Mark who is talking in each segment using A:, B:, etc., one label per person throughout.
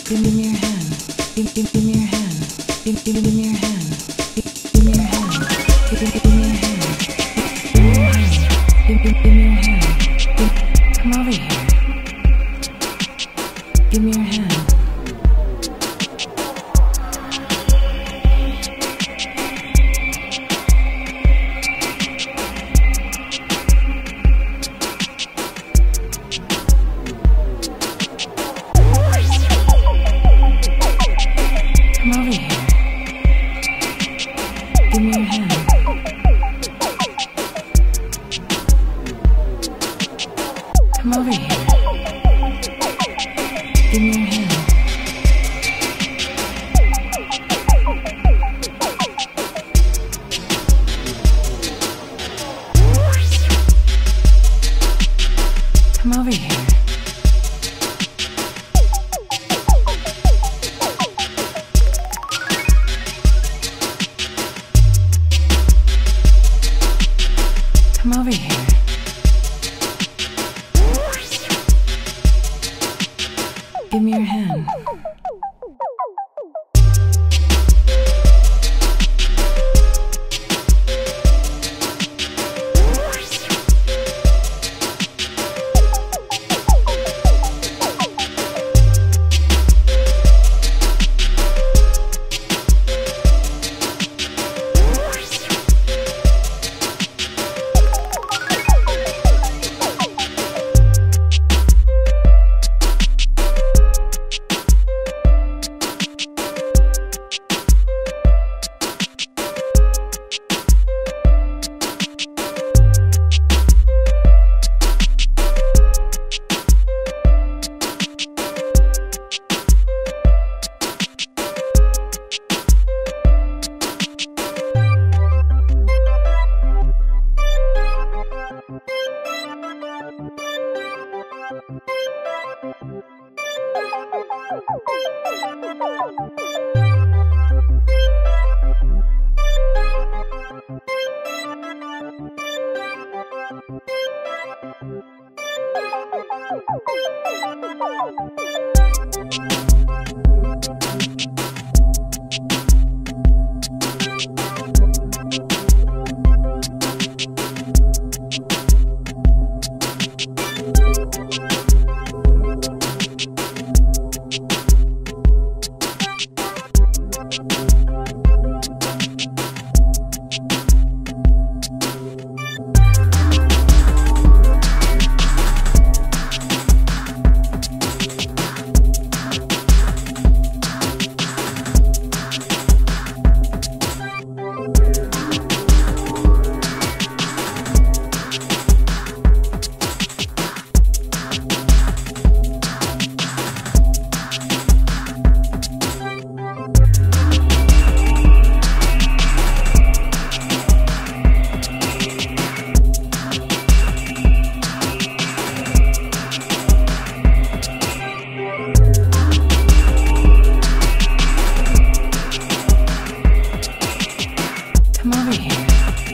A: Give me your hand. Give me your hand. Give me your hand. Give me your hand. Give me your hand. Give me your hand. Come over here. Give me your hand. Come over here. Give me your hand. Come over here. Give me your hand. Come over here. Come over here. Give me your hand. Come over here.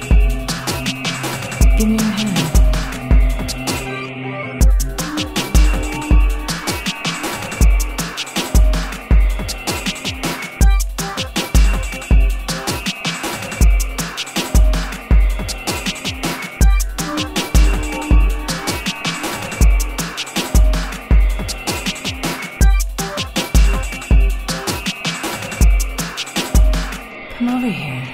A: Give me your hand. Come over here.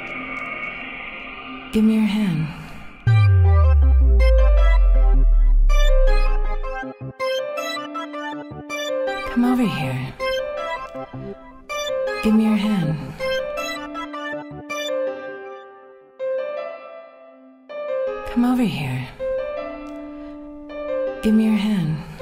A: Give me your hand. Come over here. Give me your hand. Come over here. Give me your hand.